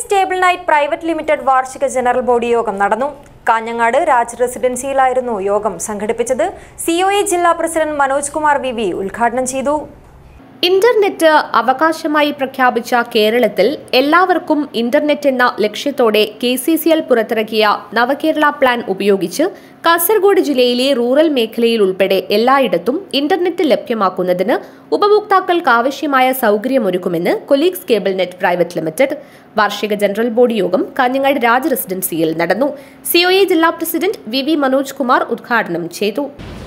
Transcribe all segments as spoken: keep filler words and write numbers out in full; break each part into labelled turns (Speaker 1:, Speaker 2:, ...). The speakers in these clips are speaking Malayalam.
Speaker 1: Colleagues table night private limited വാർഷിക ജനറൽ ബോഡി യോഗം നടന്നു. കാഞ്ഞങ്ങാട് രാജ് റെസിഡൻസിയിലായിരുന്നു യോഗം സംഘടിപ്പിച്ചത്. സി ഒ എ ജില്ലാ president Manoj Kumar V V ഉദ്ഘാടനം ചെയ്തു. ഇന്റർനെറ്റ് അവകാശമായി പ്രഖ്യാപിച്ച കേരളത്തിൽ എല്ലാവർക്കും ഇന്റർനെറ്റ് എന്ന ലക്ഷ്യത്തോടെ കെ സി സി എൽ പുറത്തിറക്കിയ നവകേരള പ്ലാൻ ഉപയോഗിച്ച് കാസർഗോഡ് ജില്ലയിലെ റൂറൽ മേഖലയിൽ ഉൾപ്പെടെ എല്ലായിടത്തും ഇന്റർനെറ്റ് ലഭ്യമാക്കുന്നതിന് ഉപഭോക്താക്കൾക്ക് ആവശ്യമായ സൗകര്യമൊരുക്കുമെന്ന് colleagues cable net private limited വാർഷിക ജനറൽ ബോഡി യോഗം കാഞ്ഞങ്ങാട് രാജ് റെസിഡൻസിയിൽ നടന്നു. സി ഒ എ ജില്ലാ president V V Manoj Kumar ഉദ്ഘാടനം ചെയ്തു.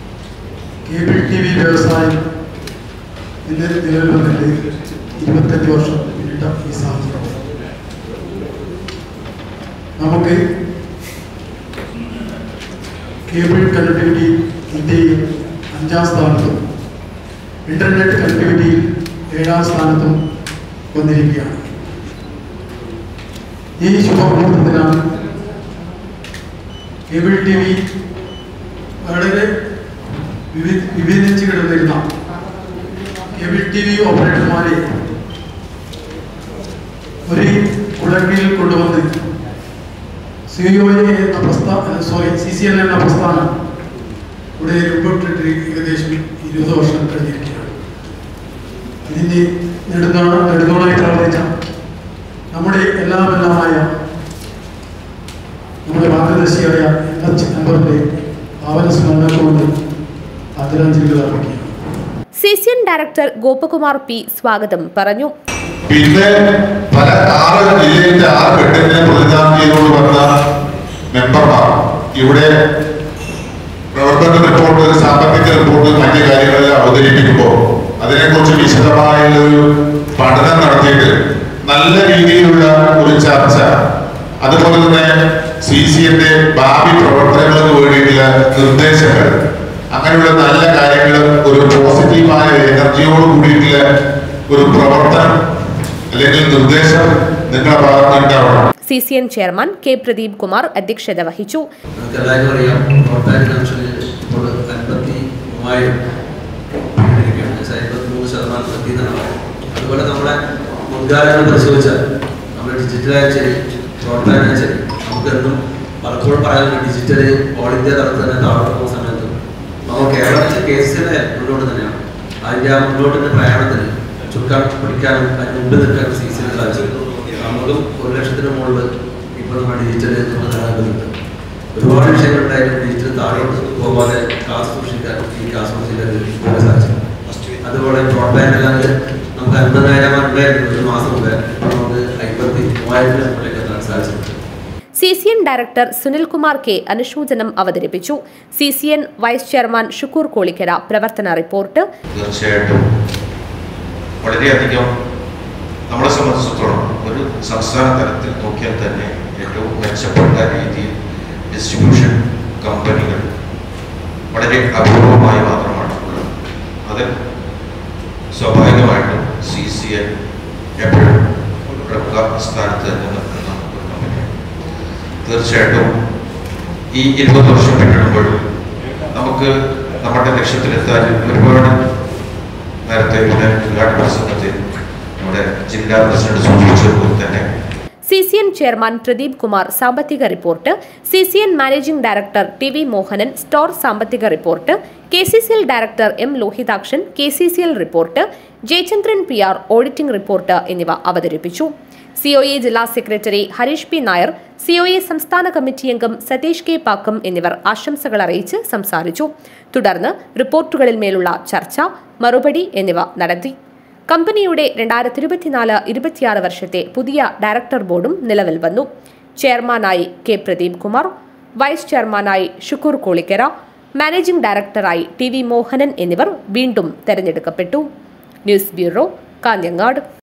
Speaker 2: ഇന്ന് നിലവിൽ വന്നിട്ട് ഇരുപത്തഞ്ച് വർഷം പിന്നിട്ട ഈ സാഹചര്യം നമുക്ക് കേബിൾ കണക്ടിവിറ്റി ഇന്ത്യയിൽ അഞ്ചാം സ്ഥാനത്തും ഇന്റർനെറ്റ് കണക്ടിവിറ്റിയിൽ ഏഴാം സ്ഥാനത്തും വന്നിരിക്കുകയാണ്. ഈ ശുഭമുഹൂർത്തത്തിലാണ് കേബിൾ ടി വി വളരെ വിഭജിച്ച് കിടന്നിരുന്ന കേബിൾ ടി വി ഓപ്പറേറ്റർമാരെ ഒരു കുടക്കീഴിൽ കൊണ്ടുവന്ന് സി ഒ എ എന്ന പ്രസ്ഥാന സോറി സി സി എൽ എന്ന പ്രസ്ഥാനം ഇവിടെ രൂപപ്പെട്ടിട്ട് ഏകദേശം ഇരുപത് വർഷം കഴിഞ്ഞിരിക്കുകയാണ്. ഇതിന് നെടുനാള നെടുനാളായി പ്രവർത്തിച്ച നമ്മുടെ എല്ലാമെല്ലാമായ നമ്മുടെ മാർഗദർശിയായ എച്ച് നമ്പറിന്റെ ഭാവന സ്മരണകൊണ്ട് ആദരാഞ്ജലികൾ അർപ്പിക്കുക.
Speaker 1: C C N director Gopakumar P സ്വാഗതം പറഞ്ഞു.
Speaker 3: പിന്നെ പല ആറ് ജില്ലയിലെ ആറ് ഘട്ടങ്ങളെ പ്രതിനിധാനം ചെയ്തുകൊണ്ട് വന്ന മെമ്പർമാർ ഇവിടെ പ്രവർത്തന റിപ്പോർട്ട്, സാമ്പത്തിക റിപ്പോർട്ട്, മറ്റു കാര്യങ്ങളെല്ലാം അവതരിപ്പിക്കുമ്പോൾ അതിനെക്കുറിച്ച് വിശദമായുള്ളൊരു പഠനം നടത്തിയിട്ട് നല്ല രീതിയിലുള്ള ഒരു ചർച്ച, അതുപോലെ തന്നെ സി സി എന്റെ ഭാവി പ്രവർത്തനങ്ങൾക്ക് വേണ്ടിയിട്ടുള്ള നിർദ്ദേശങ്ങൾ, അങ്ങനെയുള്ള നല്ല കാര്യങ്ങൾ, ഒരു പോസിറ്റീവായ എനർജിയോട് കൂടിയിട്ടുള്ള ഒരു പ്രവർത്തനം അല്ലെങ്കിൽ നിർദ്ദേശം നിങ്ങളുടെ ഭാഗത്ത് ഉണ്ടാവണം.
Speaker 1: C C N chairman K Pradeep Kumar അധ്യക്ഷത വഹിച്ചു.
Speaker 4: അതുപോലെ നമ്മുടെ മുൻകാലങ്ങൾ പരിശോധിച്ചാൽ നമ്മുടെ ഡിജിറ്റലായി പ്രോത്സാഹനം നമുക്ക് എന്നും പലപ്പോഴും പറയാൻ ഡിജിറ്റൽ ഓൾ ഇന്ത്യ തലത്തിൽ തന്നെ താഴോട്ട് പോകുന്ന സമയത്ത് നമ്മൾ കേരളത്തിലെ കേസിനെ മുന്നോട്ട് തന്നെയാണ്. അതിൻ്റെ ആ മുന്നോട്ടിൻ്റെ പ്രയാണത്തിന് ചുക്കാൻ പിടിക്കാനും അതിന് മുമ്പ് നിൽക്കാനും സി സി സാധിച്ചു. നമുക്കും ഒരു ലക്ഷത്തിന് മുകളിൽ ഇപ്പോൾ നമ്മുടെ ഡിജിറ്റൽ നമ്മൾ നിലനിൽക്കുന്നുണ്ട്. ഒരുപാട് വിഷയങ്ങളുണ്ടായാലും ഡിജിറ്റൽ താഴോട്ട് പോകാതെ കാസ് സൂക്ഷിക്കാൻ ഈ കാസ് സൂക്ഷിക്കാൻ സാധിച്ചു. അതുപോലെ ബ്രോഡ്ബാൻഡ് അല്ലെങ്കിൽ നമുക്ക് അൻപതിനായിരം ഉണ്ടായിരുന്നു ഒരു മാസം മുമ്പേ, നമുക്ക് അമ്പത്തി മൂവായിരത്തിന് മുകളിലേക്ക് എത്താൻ സാധിച്ചിട്ടുണ്ട്.
Speaker 1: C C N director Sunilkumar K അനുശോചനം അവതരിപ്പിച്ചു. C C N vice chairman Shukoor Kolikkara പ്രവർത്തന റിപ്പോർട്ട്.
Speaker 3: തീർച്ചയായിട്ടും വളരെയധികം നമ്മളെ സംബന്ധിച്ചിടത്തോളം ഒരു സംസ്ഥാന തലത്തിൽ നോക്കിയാൽ തന്നെ ഏറ്റവും മെച്ചപ്പെട്ട രീതിയിൽ ഡിസ്ട്രിബ്യൂഷൻ കമ്പനികൾ വളരെ അപൂർവമായി മാത്രമാണ് ഉള്ളത്. അതിൽ സ്വാഭാവികമായിട്ടും സി സി എൻ എപ്പോഴും പ്രമുഖ സ്ഥാനത്ത് തന്നെ നിൽക്കുന്ന ഒരു കമ്പനിയാണ്. തീർച്ചയായിട്ടും ഈ ഇരുപത് വർഷം പിന്നിടുമ്പോൾ നമുക്ക് നമ്മുടെ ലക്ഷ്യത്തിലെത്താൻ ഒരുപാട് നേരത്തെ ഇവിടെ ഉദ്ഘാടന പ്രസംഗത്തിൽ നമ്മുടെ ജില്ലാ പ്രസിഡന്റ് സൂചിപ്പിച്ചതുപോലെ തന്നെ
Speaker 1: C C N chairman Pradeep Kumar സാമ്പത്തിക report, C C N managing director T V Mohanan store സാമ്പത്തിക report, K C C L director M Lohithakshan K C C L report, Jayachandran P R auditing report എന്നിവ അവതരിപ്പിച്ചു. സി ഒ എ ജില്ലാ secretary Harish P Nair, C O A സംസ്ഥാന കമ്മിറ്റി അംഗം സതീഷ് കെ പാക്കം എന്നിവർ ആശംസകൾ അറിയിച്ച് സംസാരിച്ചു. തുടർന്ന് റിപ്പോർട്ടുകളിൽ മേലുള്ള ചർച്ച, മറുപടി എന്നിവ നടത്തി. കമ്പനിയുടെ രണ്ടായിരത്തി ഇരുപത്തിനാല് ഇരുപത്തിയാറ് വർഷത്തെ പുതിയ ഡയറക്ടർ ബോർഡും നിലവിൽ വന്നു. ചെയർമാനായി കെ പ്രദീപ് കുമാർ, വൈസ് ചെയർമാനായി ഷുക്കൂർ കോളിക്കര, മാനേജിംഗ് ഡയറക്ടറായി ടി വി മോഹനൻ എന്നിവർ വീണ്ടും തെരഞ്ഞെടുക്കപ്പെട്ടു. News bureau, Kanhangad.